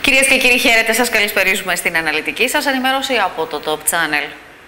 Κυρίες και κύριοι, χαίρετε, σας καλησπερίζουμε στην αναλυτική σας ενημέρωση από το Top Channel.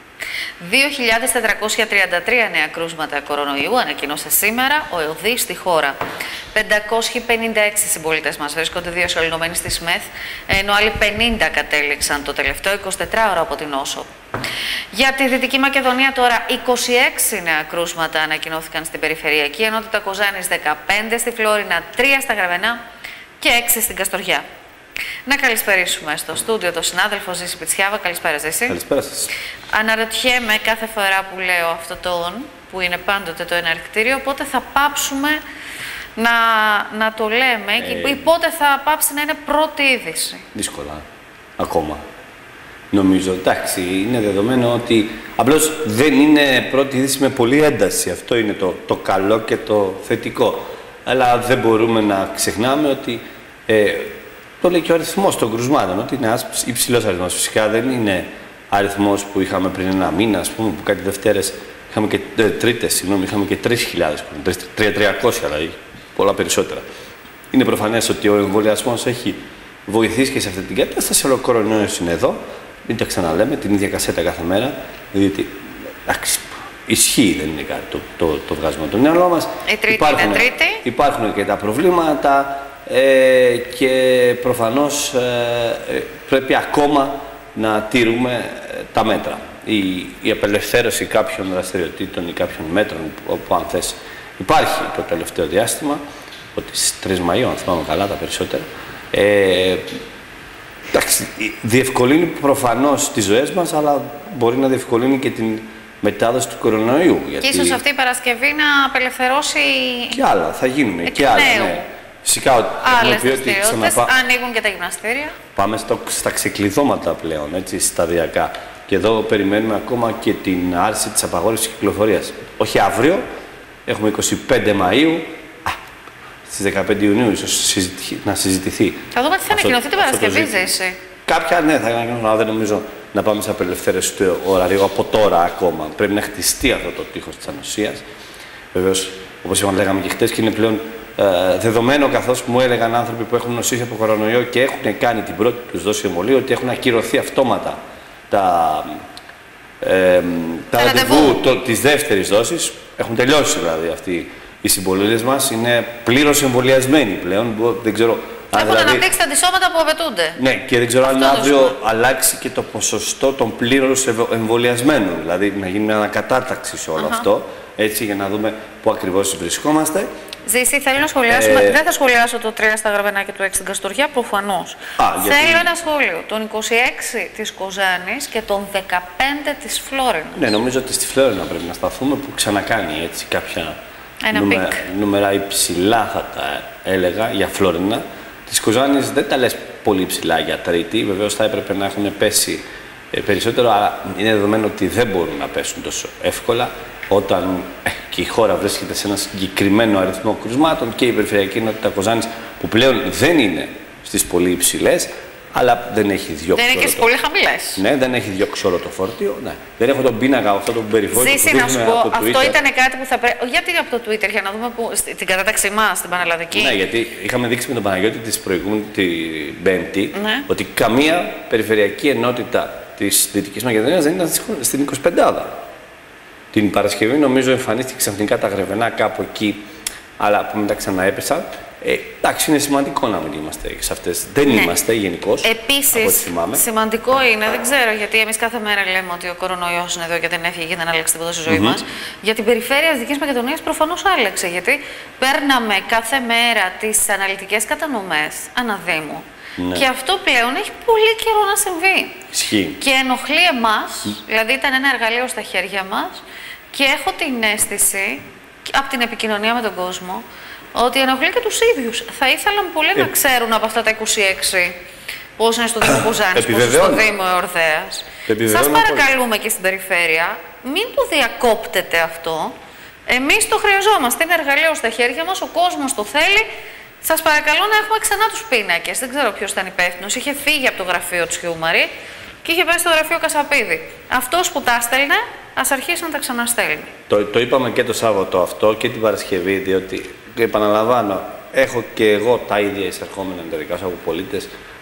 2.433 νέα κρούσματα κορονοϊού ανακοίνωσε σήμερα ο ΕΟΔΗ στη χώρα. 556 συμπολίτες μας βρίσκονται διασωληνωμένοι στη ΣΜΕΘ, ενώ άλλοι 50 κατέληξαν το τελευταίο 24ωρο από την νόσο. Για τη Δυτική Μακεδονία τώρα 26 νέα κρούσματα ανακοινώθηκαν στην περιφερειακή ενότητα Κοζάνης, 15 στη Φλόρινα, 3 στα Γραβενά και 6 στην Καστοριά. Να καλησπερίσουμε στο στούντιο τον συνάδελφο Ζήση Πιτσιάβα. Καλησπέρα, Ζήση. Καλησπέρα σας. Αναρωτιέμαι κάθε φορά που λέω αυτό το «ον», που είναι πάντοτε το εναρκτήριο, πότε θα πάψουμε να το λέμε ή πότε θα πάψει να είναι πρώτη είδηση. Δύσκολα. Ακόμα. Νομίζω, εντάξει, είναι δεδομένο ότι απλώς δεν είναι πρώτη είδηση με πολλή ένταση. Αυτό είναι το καλό και το θετικό. Αλλά δεν μπορούμε να ξεχνάμε ότι το λέει και ο αριθμός των κρουσμάτων, ότι είναι ένας υψηλός αριθμός. Φυσικά δεν είναι αριθμός που είχαμε πριν ένα μήνα, ας πούμε, που κάτι Δευτέρες είχαμε και είχαμε και 3.000, 3.300, δηλαδή πολλά περισσότερα. Είναι προφανές ότι ο εμβολιασμός έχει βοηθήσει και σε αυτή την κατάσταση. Ο κορονοϊός είναι εδώ, μην τα ξαναλέμε, την ίδια κασέτα κάθε μέρα, διότι εντάξει, ισχύει, δεν είναι κάτι το βγάζουμε από το μυαλό μας. Υπάρχουν και τα προβλήματα. Και προφανώς πρέπει ακόμα να τηρούμε τα μέτρα. Η απελευθέρωση κάποιων δραστηριοτήτων ή κάποιων μέτρων που αν θες υπάρχει το τελευταίο διάστημα, ότι στις 3 Μαΐου, αν θυμάμαι καλά τα περισσότερα, εντάξει, διευκολύνει προφανώς τις ζωές μας, αλλά μπορεί να διευκολύνει και την μετάδοση του κορονοϊού. Και ίσως αυτή η Παρασκευή να απελευθερώσει και άλλα, θα γίνουν και άλλα. Ναι. Φυσικά, άλλες δραστηριότητες, ανοίγουν και τα γυμναστήρια. Πάμε στα ξεκλειδώματα πλέον, έτσι, σταδιακά. Και εδώ περιμένουμε ακόμα και την άρση της απαγόρευσης κυκλοφορίας. Όχι αύριο, έχουμε 25 Μαΐου, στις 15 Ιουνίου ίσως να συζητηθεί. Θα δούμε τι θα ανακοινωθεί την Παρασκευή, Ζήση. Κάποια ναι, θα ανακοινωθούν, αλλά δεν νομίζω να πάμε σε απελευθέρωση του ωραρίου από τώρα ακόμα. Πρέπει να χτιστεί αυτό το τείχος της ανοσίας. Βεβαίως, όπως λέγαμε και χτες, και είναι πλέον δεδομένο, καθώς μου έλεγαν άνθρωποι που έχουν νοσήσει από κορονοϊό και έχουν κάνει την πρώτη τους δόση εμβολίου, ότι έχουν ακυρωθεί αυτόματα τα ραντεβού της δεύτερης δόσης. Έχουν τελειώσει δηλαδή αυτοί οι συμπολίτες μας, είναι πλήρως εμβολιασμένοι πλέον. Δεν ξέρω αν έχουν αναπτύξει τα αντισώματα που απαιτούνται. Ναι, και δεν ξέρω αν αύριο αλλάξει και το ποσοστό των πλήρως εμβολιασμένων. Δηλαδή να γίνει μια ανακατάταξη σε όλο αυτό, έτσι, για να δούμε πού ακριβώς βρισκόμαστε. Ζήση, θέλω να σχολιάσουμε. Δεν θα σχολιάσω το 3 στα Γραβενά και το 6 στην Καστοριά, προφανώς. Θέλω ένα σχόλιο. Τον 26 της Κοζάνης και τον 15 της Φλόρινα. Ναι, νομίζω ότι στη Φλόρινα πρέπει να σταθούμε, που ξανακάνει έτσι κάποια νούμερα υψηλά, θα τα έλεγα, για Φλόρινα. Της Κοζάνης δεν τα λες πολύ ψηλά για Τρίτη. Βεβαίως θα έπρεπε να έχουν πέσει περισσότερο, αλλά είναι δεδομένο ότι δεν μπορούν να πέσουν τόσο εύκολα όταν και η χώρα βρίσκεται σε ένα συγκεκριμένο αριθμό κρουσμάτων και η περιφερειακή ενότητα Κοζάνης, που πλέον δεν είναι στις πολύ υψηλές, αλλά δεν έχει διώξει. Δεν είναι και στις πολύ χαμηλές. Ναι, δεν έχει διώξει όλο το φορτίο. Ναι. Δεν έχω τον πίνακα, αυτό το περιβόητο. Ζήση, να σου πω, αυτό ήταν κάτι που θα πρέπει. Γιατί από το Twitter, για να δούμε την κατάταξή μας στην Πανελλαδική. Ναι, γιατί είχαμε δείξει με τον Παναγιώτη την Πέμπτη, ότι καμία περιφερειακή ενότητα της Δυτικής Μακεδονίας δεν ήταν στην 25η. Την Παρασκευή νομίζω εμφανίστηκε ξαφνικά τα Γρεβενά κάπου εκεί, αλλά που μετά ξαναέπεσαν. Εντάξει, είναι σημαντικό να μην είμαστε σε αυτές. Δεν είμαστε γενικώς. Επίσης, σημαντικό είναι, δεν ξέρω γιατί εμείς κάθε μέρα λέμε ότι ο κορονοϊός είναι εδώ και δεν έφυγε και δεν άλλαξε τίποτα στη ζωή μας. Για την περιφέρεια της Δυτικής Μακεδονίας προφανώς άλλαξε. Γιατί παίρναμε κάθε μέρα τις αναλυτικές κατανομές αναδήμου. Ναι. Και αυτό πλέον έχει πολύ καιρό να συμβεί. Ισχύει. Και ενοχλεί εμάς, δηλαδή ήταν ένα εργαλείο στα χέρια μας, και έχω την αίσθηση από την επικοινωνία με τον κόσμο ότι ενοχλεί και τους ίδιους. Θα ήθελαν πολύ να ξέρουν από αυτά τα 26 πώς είναι στο Δήμο Κοζάνης, πώς είναι στο Δήμο Εορδέας. Σας παρακαλούμε και στην περιφέρεια, μην το διακόπτετε αυτό. Εμείς το χρειαζόμαστε. Είναι εργαλείο στα χέρια μας, ο κόσμος το θέλει. Σας παρακαλώ να έχουμε ξανά τους πίνακες. Δεν ξέρω ποιος ήταν υπεύθυνος. Είχε φύγει από το γραφείο του Χιούμαρη και είχε πάει στο γραφείο Κασαπίδη. Αυτός που τα έστελνε, ας αρχίσει να τα ξαναστέλνει. Το είπαμε και το Σάββατο αυτό και την Παρασκευή, διότι επαναλαμβάνω, έχω και εγώ τα ίδια εισερχόμενα εντερικά από πολίτες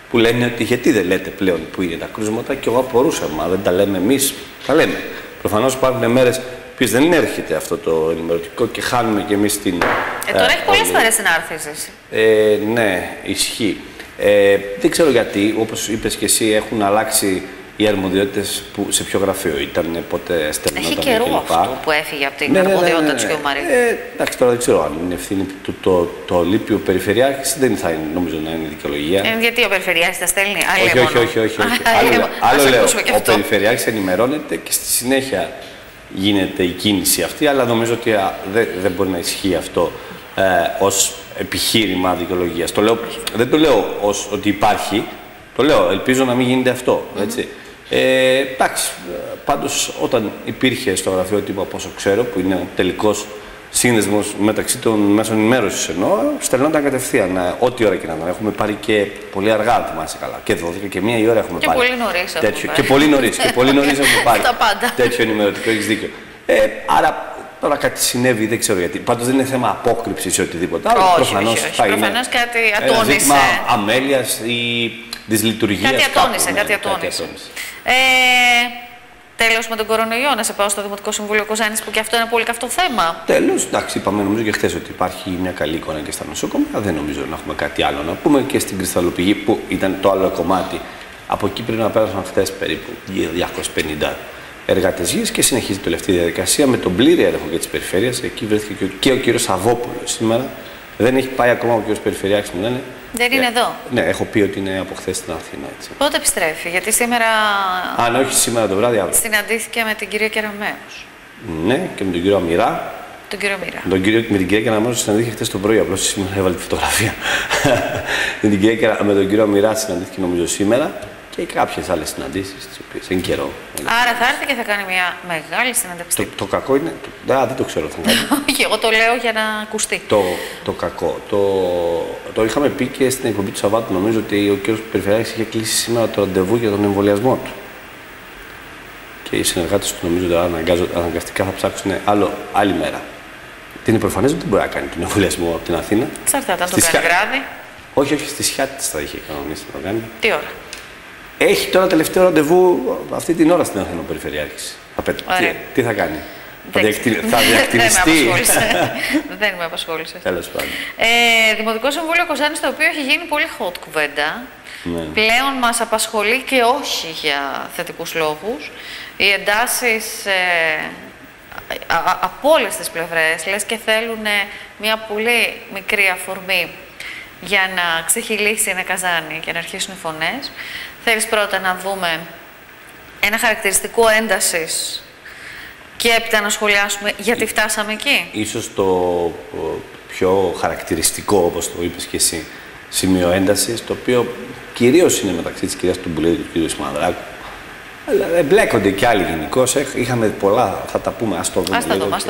που λένε ότι γιατί δεν λέτε πλέον που είναι τα κρούσματα, και εγώ απορούσα, μα δεν τα λέμε εμείς, τα λέμε. Προφανώς υπάρχουν μέρες που δεν έρχεται αυτό το ενημερωτικό και χάνουμε κι εμείς την... Τώρα έχει πολλές μέρες στην άρθηση. Ναι, ισχύει. Δεν ξέρω γιατί, όπως είπες και εσύ, έχουν αλλάξει οι αρμοδιότητες σε ποιο γραφείο ήταν, πότε στελνόταν. Έχει καιρό αυτό που έφυγε από την αρμοδιότητα του κ. Μαρή. Εντάξει, τώρα δεν ξέρω αν είναι ευθύνη του το Ολύμπιο Περιφερειάρχης, δεν θα είναι, νομίζω να είναι δικαιολογία. Γιατί ο Περιφερειάρχης τα στέλνει, όχι. Άλλο λέω, ο Περιφερειάρχης ενημερώνεται και στη συνέχεια γίνεται η κίνηση αυτή, αλλά νομίζω ότι δεν μπορεί να ισχύει αυτό ως επιχείρημα δικαιολογίας. Δεν το λέω ως ότι υπάρχει, το λέω, ελπίζω να μην γίνεται αυτό, έτσι. Εντάξει, πάντως όταν υπήρχε στο γραφείο τύπου, από όσο ξέρω, που είναι ο τελικός σύνδεσμος μεταξύ των μέσων ενημέρωσης εννοώ, στελνόταν κατευθείαν, ό,τι ώρα και να ήταν. Έχουμε πάρει και πολύ αργά, αν θυμάσαι καλά, και 12 και 1 η ώρα έχουμε πάρει. Πολύ νωρίς έχουμε και πολύ νωρίς έχουμε πάρει τέτοιο ενημερωτικό, έχεις δίκιο. Άρα τώρα κάτι συνέβη, δεν ξέρω γιατί. Πάντως δεν είναι θέμα απόκρυψης ή οτιδήποτε άλλο. Προφανώς κάτι ατώνησε. Ζήτημα αμέλειας ή δυσλειτουργίας. Κάτι ατώνησε. Τέλος με τον κορονοϊό, να σε πάω στο Δημοτικό Συμβούλιο Κοζάνης, που και αυτό είναι πολύ καυτό θέμα. Τέλος, εντάξει, είπαμε νομίζω και χθες ότι υπάρχει μια καλή εικόνα και στα νοσοκομεία. Δεν νομίζω να έχουμε κάτι άλλο να πούμε. Και στην κρυσταλλοπηγή, που ήταν το άλλο κομμάτι, από εκεί πρέπει να πέρασαν χθες περίπου 250 εργάτες γης και συνεχίζει τη τελευταία διαδικασία με τον πλήρη έλεγχο για τις περιφέρειες. Εκεί βρέθηκε και ο κύριος Σαββόπουλος σήμερα. Δεν έχει πάει ακόμα ο κύριος Περιφερειάρχης, μου λένε. Δεν είναι εδώ. Ναι, έχω πει ότι είναι από χθες στην Αθήνα. Έτσι. Πότε επιστρέφει, γιατί σήμερα. Αν όχι σήμερα το βράδυ, αύριο. Συναντήθηκε με την κυρία Κεραμέως. Ναι, και με τον κύριο Αμυρά. Τον κύριο Μύρα. Με την κυρία Κεραμέως συναντήθηκε χθες το πρωί, απλώς σήμερα έβαλε τη φωτογραφία. Με τον κύριο Αμυρά συναντήθηκε νομίζω σήμερα. Και κάποιες άλλες συναντήσεις, τις οποίες εν καιρό. Άρα θα έρθει και θα κάνει μια μεγάλη συνέντευξη. Το κακό είναι. Δεν το ξέρω. Όχι, εγώ το λέω για να ακουστεί. Το κακό. Το είχαμε πει και στην εκπομπή του Σαββάτου. Νομίζω ότι ο κ. Περιφερειάρχης είχε κλείσει σήμερα το ραντεβού για τον εμβολιασμό του. Και οι συνεργάτες του νομίζω ότι αναγκαστικά θα ψάξουν άλλη μέρα. Είναι προφανές ότι δεν μπορεί να κάνει τον εμβολιασμό από την Αθήνα. Εξαρτάται αν το κάνει βράδυ. Όχι, στη Σιάτης θα είχε κανονίσει να το κάνει. Τι ώρα? Έχει τώρα τελευταίο ραντεβού αυτή την ώρα στην Αθήνα ο Περιφερειάρχης. Τι θα κάνει? Θα διακτηνιστεί? Δεν με απασχόλησε. Τέλος πάντων. Δημοτικό Συμβούλιο Κοζάνης, το οποίο έχει γίνει πολύ hot κουβέντα. Ναι. Πλέον μας απασχολεί και όχι για θετικούς λόγους. Οι εντάσεις από όλες τις πλευρές, λες και θέλουν μια πολύ μικρή αφορμή για να ξεχυλήσει ένα καζάνι και να αρχίσουν οι φωνές. Θέλεις πρώτα να δούμε ένα χαρακτηριστικό έντασης και έπειτα να σχολιάσουμε γιατί φτάσαμε εκεί? Ίσως το πιο χαρακτηριστικό, όπως το είπες και εσύ, σημείο έντασης, το οποίο κυρίως είναι μεταξύ της κυρίας Τουμπουλίδη και του κ. Σιμανδράκου. Αλλά εμπλέκονται και άλλοι γενικώς. Είχαμε πολλά, θα τα πούμε, ας το δούμε. Ας το δούμε.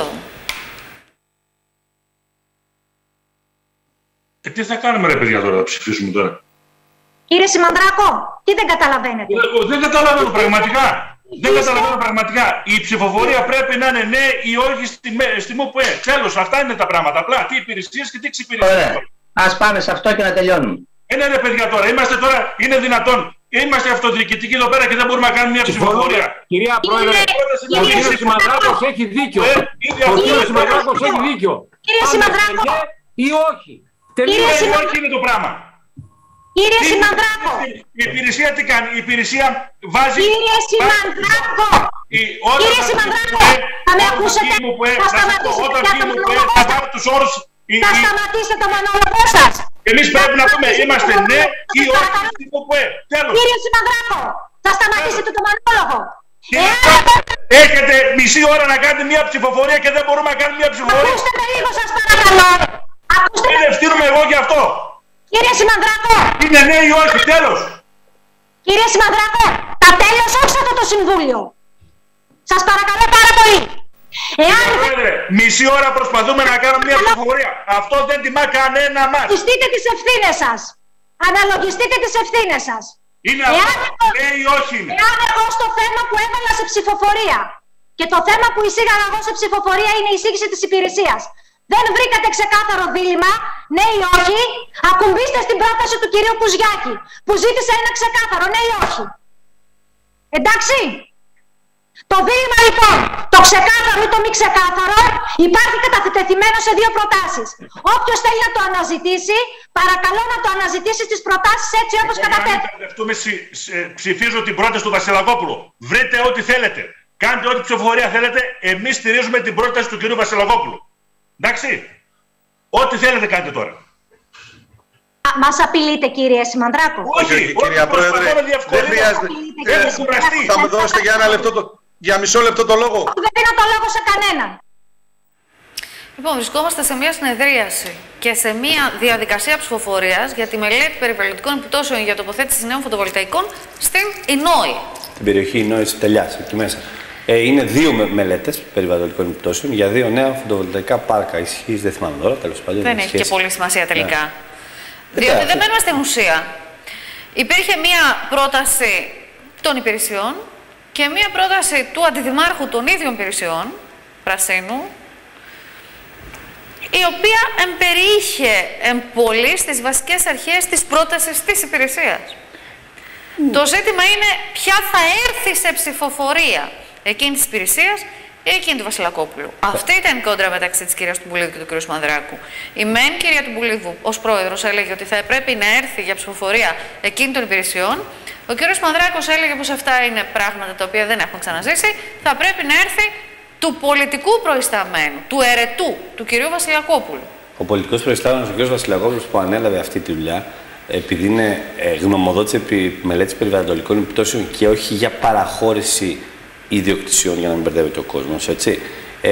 Τι θα κάνουμε ρε παιδιά τώρα, θα ψηφίσουμε τώρα? Κύριε Σιμανδράκο, τι δεν καταλαβαίνετε? Δεν καταλαβαίνω πραγματικά. Δεν καταλαβαίνω πραγματικά. Η ψηφοφορία πρέπει να είναι ναι ή όχι στη ΜΟΠΕ. Τέλος, αυτά είναι τα πράγματα. Απλά τι υπηρεσίες και τι εξυπηρεσίες. Ας πάμε σε αυτό και να τελειώνουμε. Ναι ρε παιδιά τώρα, είναι δυνατόν? Είμαστε αυτοδιοικητικοί εδώ πέρα και δεν μπορούμε να κάνουμε μια ψηφοφορία. Κυρία Πρόεδρε, ο κύριος Σιμανδράκος έχει δίκιο. Ο κύριος Σιμανδράκος έχει δίκιο. Κύριε Σιμανδράκο. Ή όχι. Όχι είναι το πράγμα. Κύριε Σιμανδράκο. Η υπηρεσία τι κάνει? Η υπηρεσία βάζει... Κύριε Σιμανδράκο. Κύριε Σιμανδράκο. Θα με ακούσετε? Θα σταματήσετε το μονόλογο σας? Θα σταματήσετε το μονόλογο σας? Εμείς πρέπει να πούμε είμαστε ναι ή όχι στην ΜΟΠΕ. Τέλος. Κύριε Σιμανδράκο, θα σταματήσετε το μονόλογο? Έχετε μισή ώρα να κάνετε μια ψηφοφορία και δεν μπορούμε να κάνουμε μια ψηφοφορία. Ακούστε με λίγο σας παρακαλώ. Δεν ευθύνομαι εγώ γι' αυτό. Κύριε Σιμανδράκο. Είναι ναι ή όχι, τέλος. Κύριε Σιμανδράκο, τα τέλος όχι αυτό το Συμβούλιο. Σας παρακαλώ πάρα πολύ. Πρόεδρε, μισή ώρα προσπαθούμε να κάνουμε μια ψηφοφορία. Αυτό δεν τιμά κανένα μας. Αναλογιστείτε τις ευθύνες σας. Αναλογιστείτε τις ευθύνες σας. Είναι αυτό, ναι ή όχι είναι? Εάν εγώ στο θέμα που έβαλα σε ψηφοφορία και το θέμα που εισήγαγα εγώ σε ψηφοφορία είναι η εισήγηση της υπηρεσίας, δεν βρήκατε ξεκάθαρο δίλημμα, ναι ή όχι, ακουμπήστε στην πρόταση του κυρίου Κουζιάκη, που ζήτησε ένα ξεκάθαρο, ναι ή όχι. Εντάξει. Το δίλημμα λοιπόν, το ξεκάθαρο ή το μη ξεκάθαρο, υπάρχει κατατεθειμένο σε δύο προτάσεις. Όποιος θέλει να το αναζητήσει, παρακαλώ να το αναζητήσει στις προτάσεις έτσι όπως κατατέθηκαν. Ψηφίζω την πρόταση του Βασιλακόπουλου. Βρείτε ό,τι θέλετε. Κάντε ό,τι ψηφοφορία θέλετε. Εμείς στηρίζουμε την πρόταση του κυρίου Βασιλακόπουλου. Εντάξει. Ό,τι θέλετε κάντε τώρα. Μας απειλείτε, κύριε Σιμανδράκο? Όχι, κυρία Πρόεδρε, δεν χρειάζεται. Θα μου δώσετε για ένα λεπτό, για μισό λεπτό το λόγο. Δεν δίνω το λόγο σε κανέναν. Λοιπόν, βρισκόμαστε σε μια συνεδρίαση και σε μια διαδικασία ψηφοφορίας για τη μελέτη περιβαλλοντικών επιπτώσεων για τοποθέτηση νέων φωτοβολταϊκών στην Ινόη. Την περιοχή Ινόης Τελιάς, εκεί μέσα. Είναι δύο μελέτες περιβαλλοντικών επιπτώσεων για δύο νέα φωτοβολταϊκά πάρκα. Ισχύς, δεν θυμάμαι τώρα, τέλος πάντων. Δεν έχει και πολύ σημασία τελικά. Ναι. Διότι δεν μένουμε στην ουσία. Υπήρχε μία πρόταση των υπηρεσιών και μία πρόταση του αντιδημάρχου των ίδιων υπηρεσιών, Πρασίνου, η οποία εμπεριείχε πολύ στις βασικές αρχές της πρότασης της υπηρεσίας. Το ζήτημα είναι ποια θα έρθει σε ψηφοφορία, εκείνη της υπηρεσίας ή εκείνη του Βασιλακόπουλου. Αυτή ήταν η κόντρα μεταξύ της κυρίας Τουμπουλίδου και του κυρίου Σιμανδράκου. Η μεν κυρία Τουμπουλίδου ως πρόεδρος έλεγε ότι θα πρέπει να έρθει για ψηφοφορία εκείνη των υπηρεσιών. Ο κύριος Σιμανδράκος έλεγε πως αυτά είναι πράγματα τα οποία δεν έχουμε ξαναζήσει. Θα πρέπει να έρθει του πολιτικού προϊσταμένου, του ερετού, του κυρίου Βασιλακόπουλου. Ο πολιτικός προϊστάμενος, ο κύριος Βασιλακόπουλος, που ανέλαβε αυτή τη δουλειά, επειδή είναι γνωμοδότης επί μελέτης περιβαλλοντικών επιπτώσεων και όχι για παραχώρηση ιδιοκτησιών, για να μην μπερδεύεται ο κόσμος, έτσι.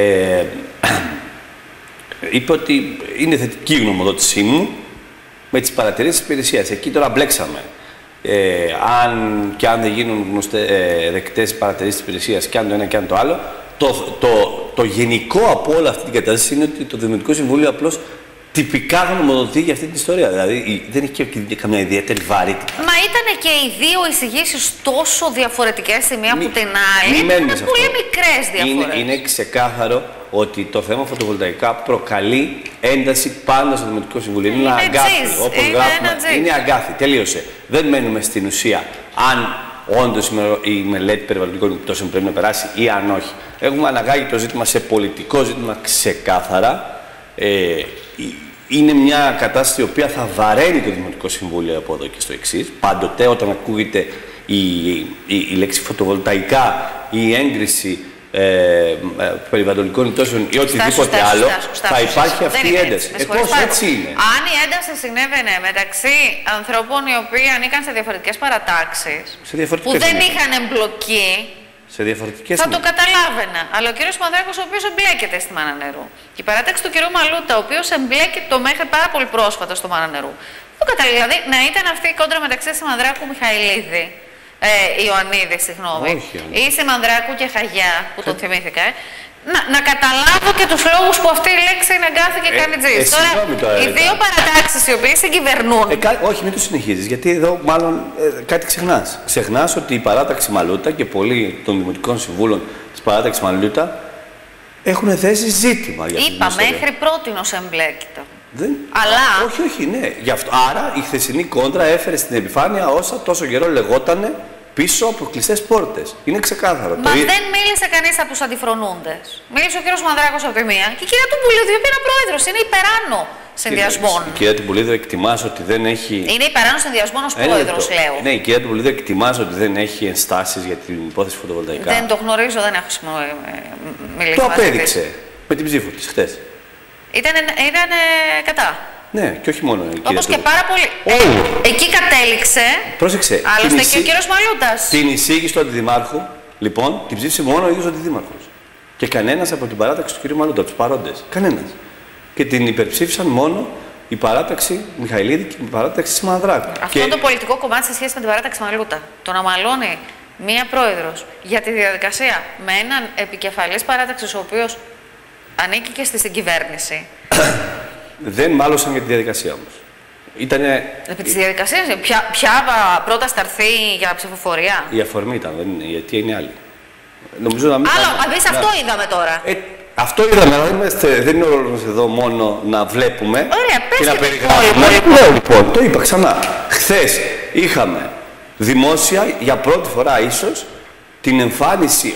Είπε ότι είναι θετική η γνωμοδότησή μου με τις παρατηρήσεις της υπηρεσίας. Εκεί τώρα μπλέξαμε. Αν δεν γίνουν δεκτές παρατηρήσεις της υπηρεσίας και αν το ένα και αν το άλλο, το γενικό από όλη αυτή την κατάσταση είναι ότι το Δημοτικό Συμβούλιο απλώς τυπικά γνωμοδοτεί για αυτή την ιστορία. Δηλαδή δεν έχει και καμιά ιδιαίτερη βαρύτητα. Μα ήταν και οι δύο εισηγήσεις τόσο διαφορετικές η μία από την άλλη. Ήταν πολύ μικρές διαφορές. Είναι ξεκάθαρο ότι το θέμα φωτοβολταϊκά προκαλεί ένταση πάντα στο Δημοτικό Συμβούλιο. Είναι ένα αγκάθι. Όπως γράφουμε, είναι αγκάθι. Τελείωσε. Δεν μένουμε στην ουσία αν όντως η μελέτη περιβαλλοντικών επιπτώσεων πρέπει να περάσει ή αν όχι. Έχουμε αναγάγει το ζήτημα σε πολιτικό ζήτημα ξεκάθαρα. Είναι μια κατάσταση η οποία θα βαραίνει το Δημοτικό Συμβούλιο από εδώ και στο εξής. Πάντοτε όταν ακούγεται η λέξη φωτοβολταϊκά ή η έγκριση περιβαλλοντικών επιπτώσεων ή οτιδήποτε άλλο, θα υπάρχει αυτή η ένταση. Πώς έτσι είναι. Αν η ένταση συνέβαινε μεταξύ ανθρώπων οι οποίοι ανήκαν σε διαφορετικές παρατάξεις, που δεν είχαν εμπλοκή, θα το καταλάβαινα. Αλλά ο κύριος Σιμανδράκος, ο οποίος εμπλέκεται στη Μάνα Νερού, και η παράταξη του κυρίου Μαλούτα, ο οποίος εμπλέκεται μέχρι πάρα πολύ πρόσφατα στο Μάνα Νερού, το καταλάβει. Δηλαδή να ήταν αυτή η κόντρα μεταξύ Σιμανδράκου Μιχαηλίδη, Ιωαννίδη, συγγνώμη, ή Σιμανδράκου και Χαγιά, που τον θυμήθηκα, να καταλάβω και τους λόγους που αυτή η λέξη είναι αγκάθι και κάνει τζις. Τώρα, οι δύο παρατάξεις οι οποίες συγκυβερνούν. Όχι, μην το συνεχίζεις, γιατί εδώ μάλλον κάτι ξεχνάς. Ξεχνάς ότι η παράταξη Μαλούτα και πολλοί των Δημοτικών Συμβούλων της παράταξης Μαλούτα έχουν θέσει ζήτημα για αυτή την ιστορία. Μέχρι πρότινος εμπλέκητο. Αλλά... Όχι, ναι. Γι' αυτό. Άρα η χθεσινή κόντρα έφερε στην επιφάνεια όσα τόσο καιρό λεγότανε πίσω από κλειστές πόρτες. Είναι ξεκάθαρο. Μα δεν μίλησε κανείς από τους αντιφρονούντες. Μίλησε ο κύριος Μανδράκος από τη μία και η κυρία Τουμπουλίδου, η οποία είναι πρόεδρος, είναι υπεράνω συνδυασμών. Η κυρία Τουμπουλίδου εκτιμάς ότι δεν έχει. Είναι υπεράνω συνδυασμών ως πρόεδρος, λέω. Ναι, η κυρία Τουμπουλίδου εκτιμάς ότι δεν έχει ενστάσεις για την υπόθεση φωτοβολταϊκά. Δεν το γνωρίζω, δεν έχω μιλήσει. Το απέδειξε με την ψήφο της χθες. Ήταν κατά. Ναι, και όχι μόνο. Όπως και πάρα πολύ. Εκεί κατέληξε. Πρόσεξε. Άλλωστε και ο κύριος Μαλούτας. Την εισήγηση του αντιδημάρχου, λοιπόν, την ψήφισε μόνο ο ίδιος ο αντιδήμαρχος. Και κανένας από την παράταξη του κύριου Μαλούτα, από τους παρόντες. Κανένας. Και την υπερψήφισαν μόνο η παράταξη Μιχαηλίδη και η παράταξη Σιμανδράκου. Αυτό είναι το πολιτικό κομμάτι σε σχέση με την παράταξη Μαλούτα. Το να μαλώνει μία πρόεδρος για τη διαδικασία με έναν επικεφαλής παράταξης ο οποίος ανήκει και στη συγκυβέρνηση. Δεν μάλωσαν για τη διαδικασία όμως. Επί της διαδικασίας, ποια πρόταση θα έρθει για ψηφοφορία. Η αφορμή ήταν, δεν είναι, γιατί είναι άλλη. Νομίζω να μην. Άλλο, αυτό είδαμε τώρα. Αυτό είδαμε, αλλά δεν είναι ο ρόλος μας εδώ μόνο να βλέπουμε. Ωραία, πες και να και περιγράφουμε. Ναι, λοιπόν, το είπα ξανά. Χθες είχαμε δημόσια, για πρώτη φορά ίσως, την εμφάνιση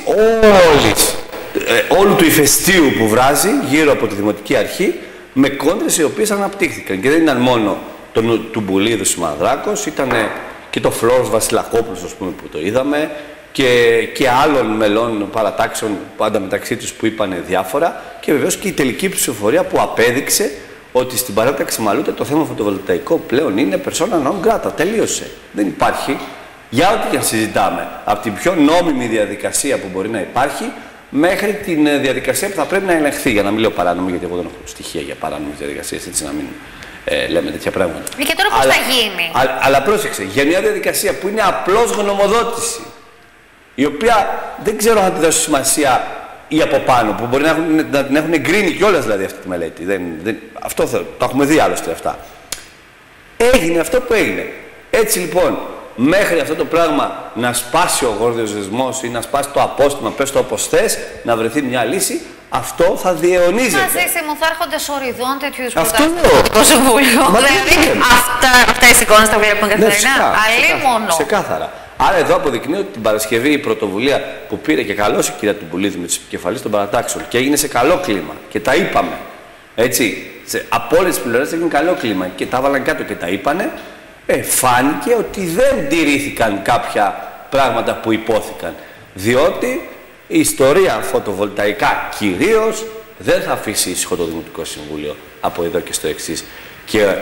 όλου του ηφαιστείου που βράζει γύρω από τη Δημοτική Αρχή, με κόντρες οι οποίες αναπτύχθηκαν. Και δεν ήταν μόνο του Μπουλίδου Σιμαδράκος, ήταν και το Φλόρος Βασιλακόπουλος, ας πούμε, που το είδαμε, και άλλων μελών παρατάξεων πάντα μεταξύ τους που είπαν διάφορα, και βεβαίως και η τελική ψηφοφορία που απέδειξε ότι στην παράταξη Μαλούτα το θέμα φωτοβολταϊκό πλέον είναι persona non grata. Τελείωσε. Δεν υπάρχει. Για ό,τι και αν συζητάμε, από την πιο νόμιμη διαδικασία που μπορεί να υπάρχει, μέχρι την διαδικασία που θα πρέπει να ελεγχθεί. Για να μην λέω παράνομη, γιατί εγώ δεν έχω στοιχεία για παράνομες διαδικασίες, έτσι να μην λέμε τέτοια πράγματα. Και τώρα πώς θα γίνει. Αλλά πρόσεξε, για μια διαδικασία που είναι απλώς γνωμοδότηση, η οποία δεν ξέρω αν τη δώσει σημασία ή από πάνω, που μπορεί να την έχουν εγκρίνει κιόλας δηλαδή αυτή τη μελέτη. Αυτό το έχουμε δει άλλωστε αυτά. Έγινε αυτό που έγινε. Έτσι λοιπόν, μέχρι αυτό το πράγμα να σπάσει ο γόρδιος δεσμός ή να σπάσει το απόστημα, πες το όπως θες, να βρεθεί μια λύση, αυτό θα διαιωνίζεται. Μαζί μου θα έρχονται σοριδών τέτοιου είδους προτάσεις στο Δημοτικό Συμβούλιο. Δηλαδή, αυτές οι εικόνες τα βλέπουμε καθημερινά. Αλλή μόνο. Ξεκάθαρα. Άρα εδώ αποδεικνύει ότι την Παρασκευή η πρωτοβουλία που πήρε και καλώς η κυρία Τουμπουλίδη με τους επικεφαλείς των παρατάξεων και έγινε σε καλό κλίμα και τα είπαμε. Έτσι, από όλες τις πλευρές έγινε καλό κλίμα και τα έβαλαν κάτω και τα είπανε. Φάνηκε ότι δεν τηρήθηκαν κάποια πράγματα που υπόθηκαν. Διότι η ιστορία φωτοβολταϊκά κυρίως δεν θα αφήσει ήσυχο το Δημοτικό Συμβούλιο από εδώ και στο εξής. Και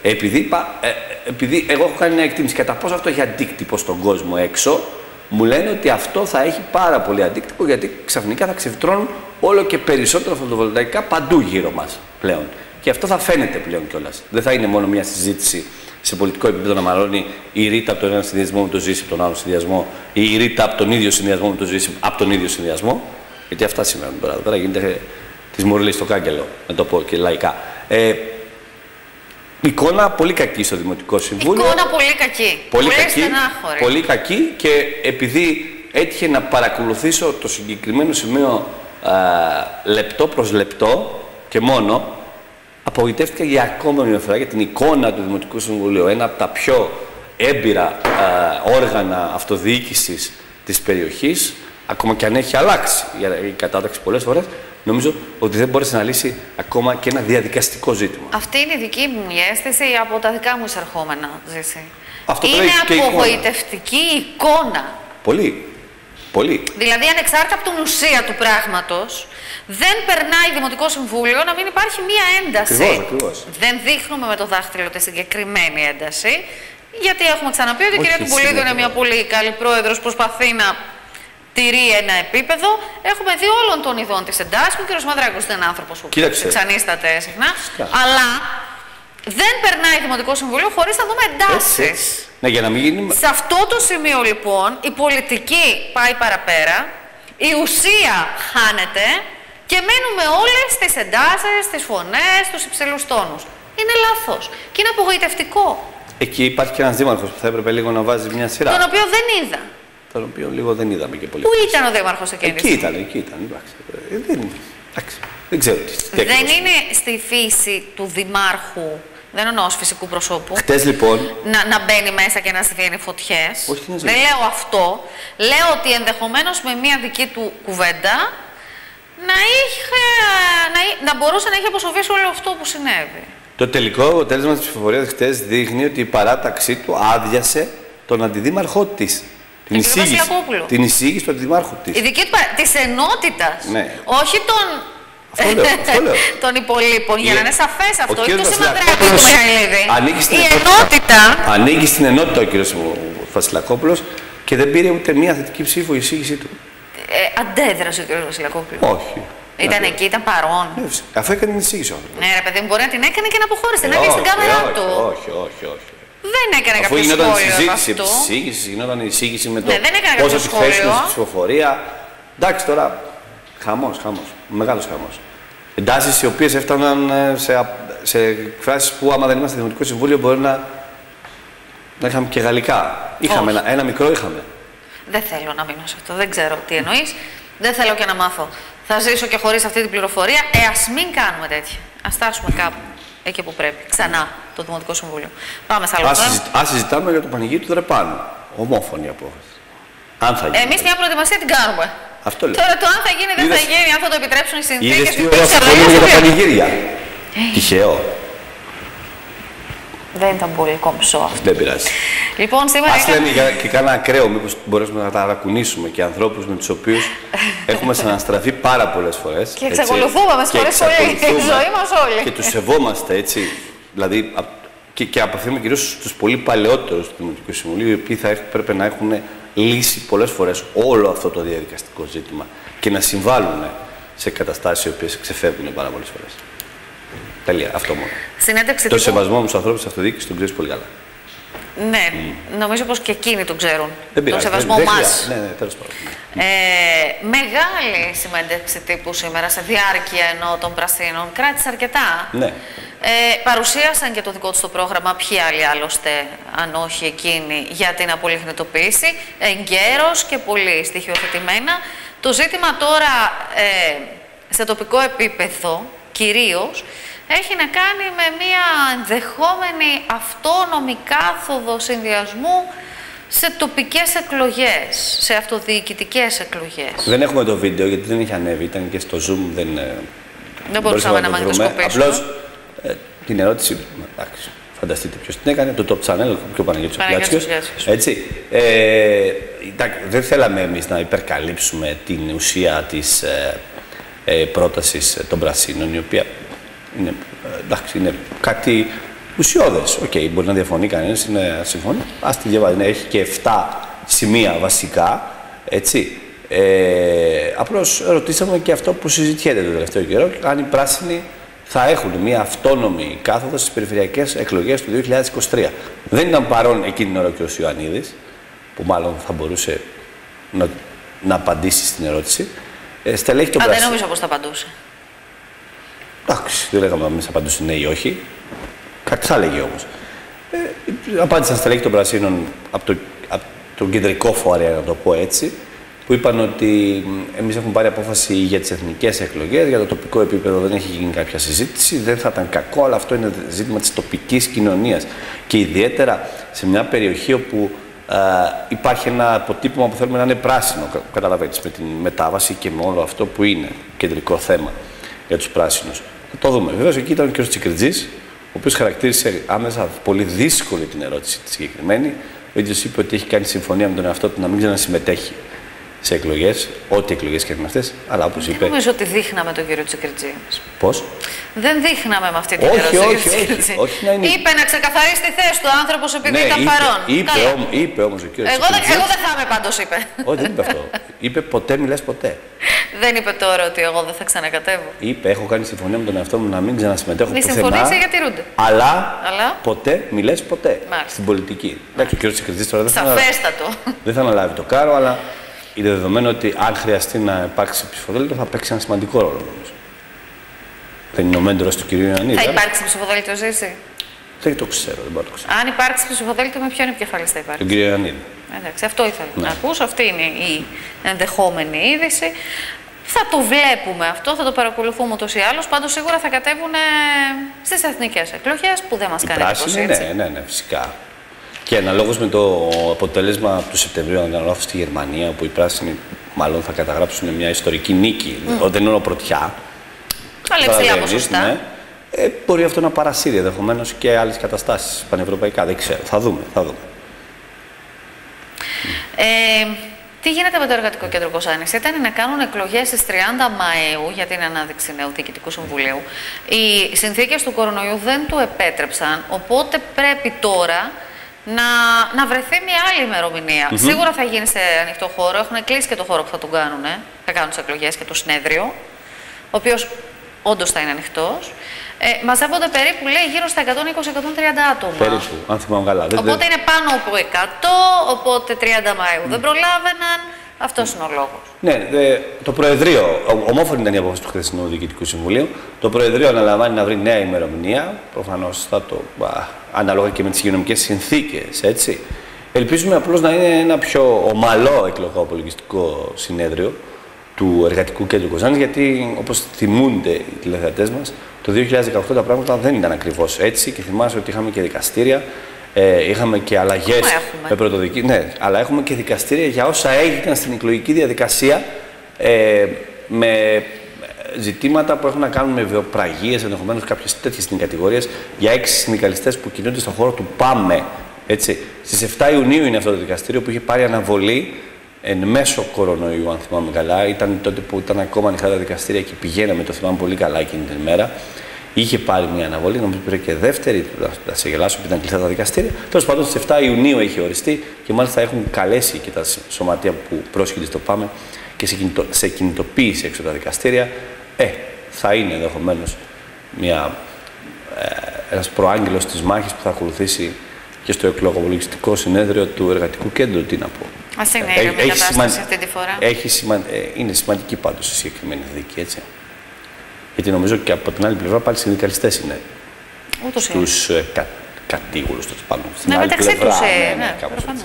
επειδή εγώ έχω κάνει μια εκτίμηση κατά πόσο αυτό έχει αντίκτυπο στον κόσμο έξω, μου λένε ότι αυτό θα έχει πάρα πολύ αντίκτυπο, γιατί ξαφνικά θα ξεφυτρώνουν όλο και περισσότερο φωτοβολταϊκά παντού γύρω μας πλέον. Και αυτό θα φαίνεται πλέον κιόλας. Δεν θα είναι μόνο μια συζήτηση σε πολιτικό επίπεδο να μαλώνει η Ρίτα από τον ένα συνδυασμό με το Ζήση από τον άλλο συνδυασμό, ή η Ρίτα από τον ίδιο συνδυασμό με το Ζήση από τον ίδιο συνδυασμό. Γιατί αυτά σήμερα τώρα. Τώρα γίνεται τη μουρλή στο κάγκελο, να το πω και λαϊκά. Εικόνα πολύ κακή στο Δημοτικό Συμβούλιο. Εικόνα πολύ κακή. Πολύ στενάχωρη. Πολύ κακή, και επειδή έτυχε να παρακολουθήσω το συγκεκριμένο σημείο λεπτό προς λεπτό και μόνο, απογοητεύτηκα για ακόμα μια φορά για την εικόνα του Δημοτικού Συμβουλίου. Ένα από τα πιο έμπειρα όργανα αυτοδιοίκησης της περιοχής, ακόμα και αν έχει αλλάξει η κατάταξη πολλές φορές, νομίζω ότι δεν μπόρεσε να λύσει ακόμα και ένα διαδικαστικό ζήτημα. Αυτή είναι η δική μου αίσθηση από τα δικά μου εισερχόμενα, Ζήση. Είναι απογοητευτική εικόνα. Πολύ. Πολύ. Δηλαδή, ανεξάρτητα από την ουσία του πράγματος, δεν περνάει Δημοτικό Συμβούλιο να μην υπάρχει μία ένταση. Ακριβώς. Δεν δείχνουμε με το δάχτυλο τη συγκεκριμένη ένταση, γιατί έχουμε ξαναπεί ότι η κυρία Τουμπουλίδου είναι μια πολύ καλή πρόεδρος, προσπαθεί να τηρεί ένα επίπεδο. Έχουμε δει όλων των ειδών της εντάσσεων. Ο κ. Μαδράκος είναι άνθρωπος που εξανίσταται συχνά. Αλλά δεν περνάει Δημοτικό Συμβούλιο χωρίς να δούμε εντάσεις. Ναι, για να μην γίνει... Σε αυτό το σημείο λοιπόν η πολιτική πάει παραπέρα, η ουσία χάνεται και μένουμε όλες στις εντάσεις, στις φωνές, στους υψηλούς τόνους. Είναι λάθος και είναι απογοητευτικό. Εκεί υπάρχει και ένας δήμαρχος που θα έπρεπε λίγο να βάζει μια σειρά. Τον οποίο δεν είδα. Τον οποίο λίγο δεν είδαμε και πολύ. Πού ήταν ο δήμαρχος εκείνη? Εκεί ήταν. Δεν ξέρω τι. Δεν είναι στη φύση του δημάρχου, δεν εννοώ ως φυσικού προσώπου, χτες λοιπόν να μπαίνει μέσα και να σβήνει φωτιές. Δεν λέω αυτό. Λέω ότι ενδεχομένως με μια δική του κουβέντα να μπορούσε να έχει αποσοβήσει όλο αυτό που συνέβη. Το τελικό αποτέλεσμα της ψηφοφορίας χτες δείχνει ότι η παράταξή του άδειασε τον αντιδήμαρχό της. Την εισήγηση του αντιδημάρχου της. Η δική του της ενότητας. Ναι. Όχι των υπολείπων, για να είναι σαφές αυτό. Ή του Σιμαδράκου του Μιχαηλίδη. Η ενότητα. Ανήκει στην ενότητα ο κ. Βασιλακόπουλος και δεν πήρε ούτε μία θετική ψήφο η εισήγησή του. Αντέδρασε ο κ. Βασιλακόπουλος. Όχι. Ήταν εκεί, ήταν παρόν. Αφού έκανε την εισήγηση. Ναι, ρε παιδί μου, μπορεί να την έκανε και να αποχώρησε. Να βγει στην κάμερά του. Όχι. Δεν έκανε κάποιο σχόλιο. Αφού γινόταν συζήτηση, γινόταν εισήγηση με το πώς θα τη θέσουμε στη ψηφοφορία. Εντάξει τώρα, χαμός, μεγάλος χαμός. Εντάσεις οι οποίες έφταναν σε εκφράσεις που άμα δεν είμαστε Δημοτικό Συμβούλιο μπορεί να είχαμε και γαλλικά. Είχαμε ένα μικρό είχαμε. Δεν θέλω να μείνω σε αυτό, δεν ξέρω τι εννοείς. Δεν θέλω και να μάθω. θα ζήσω και χωρίς αυτή την πληροφορία. Ας μην κάνουμε τέτοια. Ας φτάσουμε κάπου εκεί που πρέπει. Ξανά το Δημοτικό Συμβούλιο. Πάμε σε άλλο θέμα. Ας συζητάμε για το πανηγύρι του Δρεπάνου. Ομόφωνη απόφαση. Αν θα γίνει. Εμείς μια προετοιμασία την κάνουμε. Αυτό λέω. Τώρα το αν θα γίνει δεν θα γίνει, αν θα το επιτρέψουν οι συνθήκες. Είδες τι ωραία συμφωνούμε για τα πανηγύρια. Τυχαίο. Δεν ήταν πολύ κομψό αυτό. Δεν πειράζει. Λοιπόν, σήμερα. Ας λέμε και κάνα ακραίο, μήπως μπορέσουμε να τα ταρακουνήσουμε και ανθρώπους με τους οποίους έχουμε συναναστραφεί πάρα πολλές φορές. Και εξακολουθούμε, με συγχωρείς πολύ. Η ζωή μας όλοι. Και τους σεβόμαστε έτσι. Δηλαδή, και απευθύνουμε κυρίως στους πολύ παλαιότερους του Δημοτικού Συμβουλίου, οι οποίοι πρέπει να έχουν λύσει πολλές φορές όλο αυτό το διαδικαστικό ζήτημα και να συμβάλλουν σε καταστάσεις οι οποίες ξεφεύγουν πάρα πολλές φορές. Τέλεια, αυτό μόνο. Το σεβασμό μου στους ανθρώπους της αυτοδιοίκησης τον ξέρεις πολύ καλά. Ναι, νομίζω πως και εκείνοι τον ξέρουν. Τον σεβασμό μας. Ναι, τέλος πάντων. Μεγάλη συνέντευξη τύπου σήμερα, σε διάρκεια ενώ των Πρασίνων. Κράτησε αρκετά. Ναι. Παρουσίασαν και το δικό τους το πρόγραμμα, ποιοι άλλοι άλλωστε, αν όχι εκείνοι, για την απολιγνητοποίηση. Εγκαίρως και πολύ στοιχειοθετημένα. Το ζήτημα τώρα, σε τοπικό επίπεδο, κυρίως, έχει να κάνει με μια ενδεχόμενη αυτόνομη κάθοδο συνδυασμού σε τοπικές εκλογές, σε αυτοδιοικητικές εκλογές. Δεν έχουμε το βίντεο γιατί δεν είχε ανέβει, ήταν και στο Zoom, δεν μπορούσαμε να μαγνητοσκοπήσουμε. Απλώς την ερώτηση, εντάξει, φανταστείτε ποιος την έκανε, το Top Channel και ο Παναγιώτης ο Πλάτσιος. Έτσι. Δεν θέλαμε εμείς να υπερκαλύψουμε την ουσία της πρότασης των Πρασίνων, η οποία είναι, εντάξει, είναι κάτι ουσιώδες. Μπορεί να διαφωνεί κανένας, είναι ασυμφωνή. Ας τη διαβάζει. Έχει και 7 σημεία βασικά. Έτσι. Απλώς ρωτήσαμε και αυτό που συζητιέται το τελευταίο καιρό, αν οι πράσινοι θα έχουν μια αυτόνομη κάθοδο στις περιφερειακές εκλογές του 2023. Δεν ήταν παρόν εκείνη την ώρα και ο Ιωαννίδης, που μάλλον θα μπορούσε να απαντήσει στην ερώτηση. Στελέχη των δεν νομίζω πως θα απαντούσε. Εντάξει, δεν λέγαμε να μην απαντούσε ναι ή όχι. Κάτι θα έλεγε όμως. Απάντησαν στελέχη των Πρασίνων από τον κεντρικό φορέα, να το πω έτσι, που είπαν ότι εμείς έχουμε πάρει απόφαση για τις εθνικές εκλογές, για το τοπικό επίπεδο δεν έχει γίνει κάποια συζήτηση, δεν θα ήταν κακό, αλλά αυτό είναι ζήτημα της τοπικής κοινωνίας. Και ιδιαίτερα σε μια περιοχή όπου υπάρχει ένα αποτύπωμα που θέλουμε να είναι πράσινο, καταλαβαίνεις, με την μετάβαση και με όλο αυτό που είναι κεντρικό θέμα για τους πράσινους. Θα το δούμε. Βεβαίως εκεί ήταν ο κ. Τσικριτζής, ο οποίος χαρακτήρισε άμεσα πολύ δύσκολη την ερώτηση τη συγκεκριμένη. Ο ίδιος είπε ότι έχει κάνει συμφωνία με τον εαυτό του να μην ξανασυμμετέχει σε εκλογές, ό,τι εκλογές και είναι αυτές, αλλά όπως είπε. Δεν νομίζω ότι δείχναμε τον κύριο Τσικριτζή. Πώς? Δεν δείχναμε με αυτή την ερώτηση. Όχι, είπε να ξεκαθαρίσει τη θέση του άνθρωπος επειδή ήταν παρόν. Είπε όμως ο κύριος Τσικριτζής. Εγώ δεν θα είμαι πάντως, είπε. Όχι, δεν είπε αυτό. Είπε ποτέ μιλάς ποτέ. Δεν είπε τώρα ότι εγώ δεν θα ξανακατεύω. Είπε, έχω κάνει συμφωνία με τον εαυτό μου να μην ξανασυμμετέχω πουθενά. Μη συμφωνήσει γιατί ρούνται. Αλλά ποτέ μιλές ποτέ. Μάλιστα. Στην πολιτική. Εντάξει, ο κύριος Τσικριτζής τώρα δεν θα αναλάβει το κάρο, αλλά είναι δεδομένο ότι αν χρειαστεί να υπάρξει ψηφοδέλτιο θα παίξει ένα σημαντικό ρόλο όμως. Δεν είναι ο μέντορας του κυρίου Ιωαννίδη. Θα υπάρξει ψηφοδέλτιο, ζήσει? Δεν το ξέρω, δεν μπορώ να το ξέρω. Αν υπάρξει ψηφοδέλτιο, με ποιον επικεφαλής θα υπάρξει? Τον κύριο Ιωαννίδη. Εντάξει, αυτό ήθελα να ακούσω. Αυτή είναι η ενδεχόμενη είδηση. Θα το βλέπουμε αυτό, θα το παρακολουθούμε ούτως ή άλλως. Πάντως σίγουρα θα κατέβουν στις εθνικές εκλογές που δεν μας κάνει εντύπωση. Ναι, φυσικά. Και αναλόγως με το αποτέλεσμα του Σεπτεμβρίου, αν κάνω λάθος, στη Γερμανία, που οι πράσινοι μάλλον θα καταγράψουν μια ιστορική νίκη. Δεν είναι πρωτιά. Αλλά υψηλά ποσοστά. Ναι. Μπορεί αυτό να παρασύρει ενδεχομένως και άλλες καταστάσεις πανευρωπαϊκά. Δεν ξέρω. Θα δούμε. Τι γίνεται με το Εργατικό Κέντρο Κοσάνης? Ήταν να κάνουν εκλογές στις 30 Μαΐου για την ανάδειξη νέου Διοικητικού Συμβουλίου. Οι συνθήκες του κορονοϊού δεν το επέτρεψαν, οπότε πρέπει τώρα να βρεθεί μια άλλη ημερομηνία. Σίγουρα θα γίνει σε ανοιχτό χώρο. Έχουν κλείσει και το χώρο που θα τον κάνουν. Θα κάνουν τις εκλογές και το συνέδριο, ο οποίος όντως θα είναι ανοιχτός. Μαζεύονται περίπου, λέει, γύρω στα 120-130 άτομα. Περίπου, αν θυμάμαι καλά. Οπότε είναι πάνω από 100, οπότε 30 Μαΐου δεν προλάβαιναν. Αυτός είναι ο λόγος. Ναι, το Προεδρείο, ομόφωνη ήταν η απόφαση του χθεσινού Διοικητικού Συμβουλίου. Το Προεδρείο αναλαμβάνει να βρει νέα ημερομηνία. Προφανώς θα το. Ανάλογα και με τις υγειονομικές συνθήκες, έτσι. Ελπίζουμε απλώς να είναι ένα πιο ομαλό εκλογικό απολογιστικό συνέδριο, του Εργατικού Κέντρου Κοζάνης, γιατί όπως θυμούνται οι τηλεθεατές μας, το 2018 τα πράγματα δεν ήταν ακριβώς έτσι και θυμάσαι ότι είχαμε και δικαστήρια, είχαμε και αλλαγές με πρωτοδική. Ναι, αλλά έχουμε και δικαστήρια για όσα έγιναν στην εκλογική διαδικασία με ζητήματα που έχουν να κάνουν με βιοπραγίες, ενδεχομένως κάποιες τέτοιες κατηγορίες, για 6 συνδικαλιστές που κινούνται στον χώρο του ΠΑΜΕ. Έτσι. Στις 7 Ιουνίου είναι αυτό το δικαστήριο που είχε πάρει αναβολή εν μέσω κορονοϊού, αν θυμάμαι καλά. Ήταν τότε που ήταν ακόμα ανοιχτά τα δικαστήρια και πηγαίναμε, το θυμάμαι πολύ καλά εκείνη την ημέρα. Είχε πάρει μια αναβολή, νομίζω πήρε και δεύτερη, θα σε γελάσω που ήταν κλειστά τα δικαστήρια. Τέλος πάντων, στις 7 Ιουνίου έχει οριστεί και μάλιστα έχουν καλέσει και τα σωματεία που πρόσχονται στο ΠΑΜΕ και σε κινητοποίηση έξω τα δικαστήρια. Θα είναι ενδεχομένως ένας προάγγελος της μάχης που θα ακολουθήσει και στο εκλογοβουλευτικό συνέδριο του Εργατικού Κέντρου. Τι να πω. Ας είναι ήρεμη η κατάσταση αυτή τη φορά. Είναι σημαντική πάντως η συγκεκριμένη δίκη, έτσι. Γιατί νομίζω και από την άλλη πλευρά πάλι συνδικαλιστές είναι στους κατήγορους του πάνω. Ναι, μεταξύ τους, προφανώς.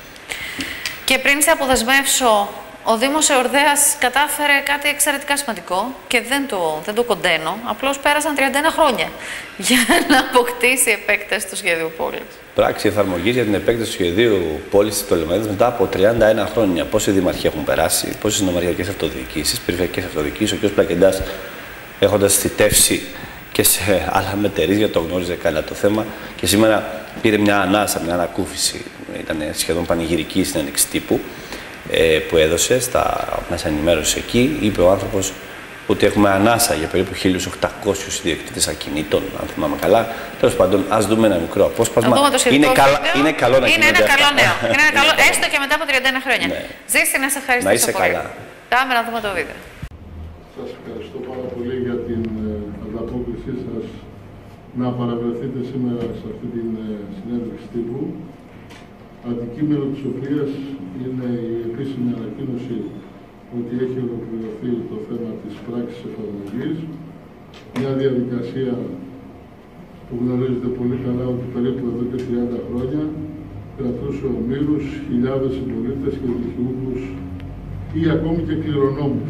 Και πριν σε αποδεσμεύσω, ο Δήμος Εορδέας κατάφερε κάτι εξαιρετικά σημαντικό και δεν το κοντένω. Απλώς πέρασαν 31 χρόνια για να αποκτήσει επέκταση του σχεδίου πόλης. Πράξη εφαρμογής για την επέκταση του σχεδίου πόλης της Πτολεμαίδας μετά από 31 χρόνια. Πόσοι δήμαρχοι έχουν περάσει, πόσες νομαρχιακές αυτοδιοικήσεις, περιφερειακές αυτοδιοικήσεις. Ο κ. Πλακεντάς, έχοντας θητεύσει και σε άλλα μετερίζια, το γνώριζε καλά το θέμα και σήμερα πήρε μια ανάσα, μια ανακούφιση. Ήταν σχεδόν πανηγυρική συνέντευξη τύπου που έδωσε στα μέσα ενημέρωση εκεί. Είπε ο άνθρωπος ότι έχουμε ανάσα για περίπου 1.800 ιδιοκτήτες ακινήτων, αν θυμάμαι καλά. Τέλος πάντων, ας δούμε ένα μικρό απόσπασμα. Είναι καλό να είναι ένα καλό νέο. Είναι ένα καλό, έστω και μετά από 31 χρόνια. Ναι. Ζήστη, να σε ευχαριστήσω πολύ. Καλά. Πάμε να δούμε το βίντεο. Σας ευχαριστώ πάρα πολύ για την ανταπόκρισή σας να παραβρεθείτε σήμερα σε αυτή την συνέντευξη τύπου. Αντικείμενο της οποίας είναι η επίσημη ανακοίνωση ότι έχει ολοκληρωθεί το θέμα της πράξης εφαρμογής. Μια διαδικασία που γνωρίζετε πολύ καλά ότι περίπου εδώ και 30 χρόνια κρατούσε ομήρους χιλιάδες συμπολίτες και δικαιούχους ή ακόμη και κληρονόμους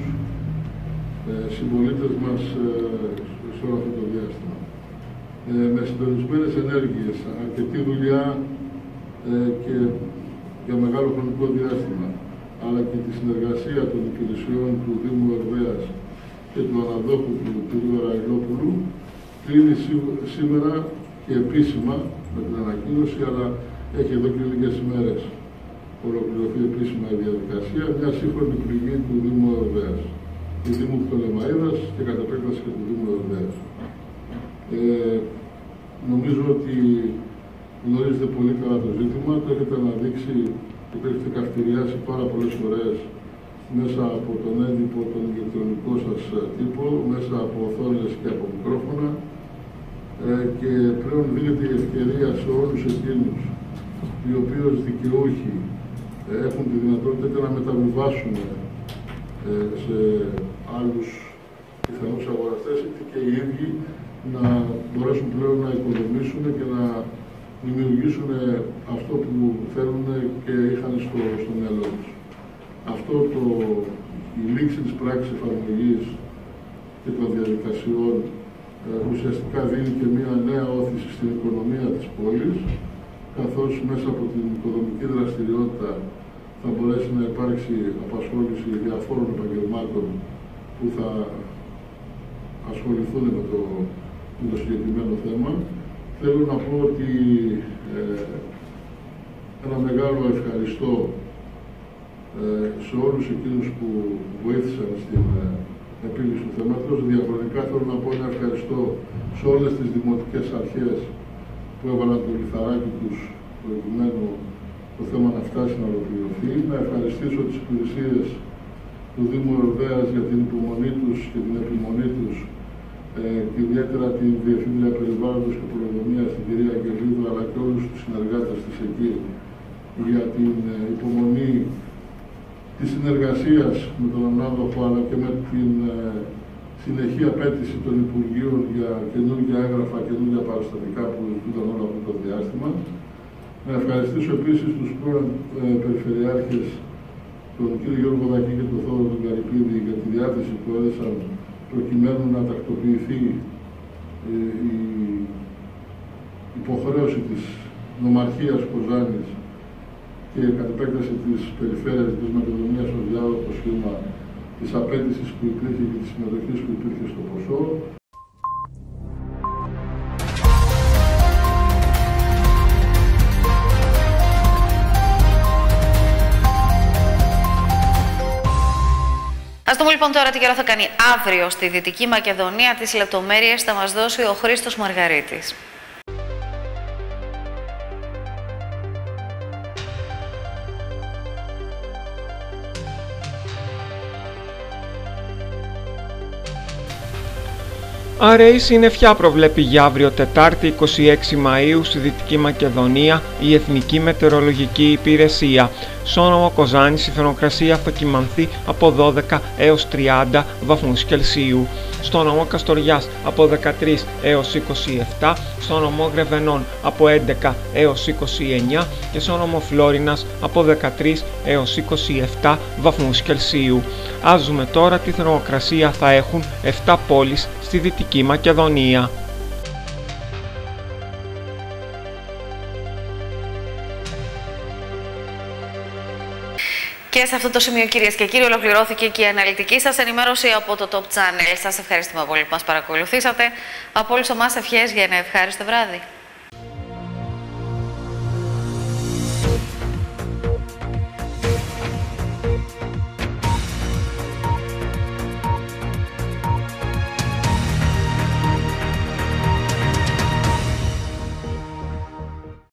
συμπολίτες μας σε όλο αυτό το διάστημα. Με συντονισμένες ενέργειες, αρκετή δουλειά και για μεγάλο χρονικό διάστημα, αλλά και τη συνεργασία των υπηρεσιών του Δήμου Εορδέας και του αναδόχου του κ. Ραϊλόπουλου, κλείνει σήμερα και επίσημα με την ανακοίνωση, αλλά έχει εδώ και λίγες ημέρες ολοκληρωθεί επίσημα η διαδικασία, μια σύγχρονη πληγή του Δήμου Εορδέας, του Δήμου Πτολεμαΐδας και κατ' επέκταση και του Δήμου Εορδέας. Νομίζω ότι γνωρίζετε πολύ καλά το ζήτημα, το έχετε αναδείξει και το έχετε καυτηριάσει πάρα πολλές φορές μέσα από τον έντυπο, τον ηλεκτρονικό σας τύπο, μέσα από οθόνες και από μικρόφωνα και πλέον δίνεται η ευκαιρία σε όλους εκείνους οι οποίοι ως δικαιούχοι έχουν τη δυνατότητα να μεταβιβάσουν σε άλλους πιθανούς αγοραστές και οι ίδιοι να μπορέσουν πλέον να οικοδομήσουν και να δημιουργήσουν αυτό που θέλουν και είχαν στο μυαλό τους. Η λήξη της πράξης εφαρμογής και των διαδικασιών ουσιαστικά δίνει και μια νέα όθηση στην οικονομία της πόλης, καθώς μέσα από την οικοδομική δραστηριότητα θα μπορέσει να υπάρξει απασχόληση διαφόρων επαγγελμάτων που θα ασχοληθούν με το συγκεκριμένο θέμα. Θέλω να πω ότι ένα μεγάλο ευχαριστώ σε όλους εκείνους που βοήθησαν στην επίλυση του θέματος. Διαχρονικά θέλω να πω ένα ευχαριστώ σε όλες τις δημοτικές αρχές που έβαλαν το λιθαράκι τους προκειμένου το θέμα να φτάσει να ολοκληρωθεί. Να ευχαριστήσω τις υπηρεσίες του Δήμου Εορδέας για την υπομονή τους και την επιμονή τους και ιδιαίτερα την Διευθύντρια Περιβάλλοντος και Πολεοδομίας, την κυρία Αγγελίδου, αλλά και όλους τους συνεργάτες της εκεί για την υπομονή της συνεργασίας με τον ανάδοχο, αλλά και με την συνεχή απέτηση των Υπουργείων για καινούργια έγγραφα, καινούργια παραστατικά που ζητούνταν όλο αυτό το διάστημα. Να ευχαριστήσω επίσης τους πρώην Περιφερειάρχες τον κύριο Γιώργο Βοδακή και τον Θόδωρο τον Καρυπίδη για τη διάθεση που έδωσαν προκειμένου να τακτοποιηθεί η υποχρέωση της νομαρχίας Κοζάνης και κατ' επέκταση της περιφέρειας της Μακεδονίας ως διάδοχο σχήμα της απέτησης που υπήρχε και της συμμετοχής που υπήρχε στο ποσό. Ας δούμε λοιπόν τώρα τι καιρό θα κάνει αύριο στη Δυτική Μακεδονία. Τις λεπτομέρειες θα μας δώσει ο Χρήστος Μαργαρίτης. Αραιή συννεφιά προβλέπει για αύριο Τετάρτη 26 Μαΐου στη Δυτική Μακεδονία η Εθνική Μετεωρολογική Υπηρεσία. Στο Νόμο Κοζάνης η θερμοκρασία θα κυμανθεί από 12 έως 30 βαθμούς Κελσίου. Στο Νόμο Καστοριάς από 13 έως 27, στο Νόμο Γρεβενών από 11 έως 29 και στο Νόμο Φλόρινας από 13 έως 27 βαθμούς Κελσίου. Ας δούμε τώρα τι θερμοκρασία θα έχουν 7 πόλεις στη Δυτική Μακεδονία. Και σε αυτό το σημείο, κυρίες και κύριοι, ολοκληρώθηκε και η αναλυτική σας ενημέρωση από το Top Channel. Σας ευχαριστούμε πολύ που μας παρακολουθήσατε. Από όλους εμάς ευχές για ένα ευχάριστο βράδυ.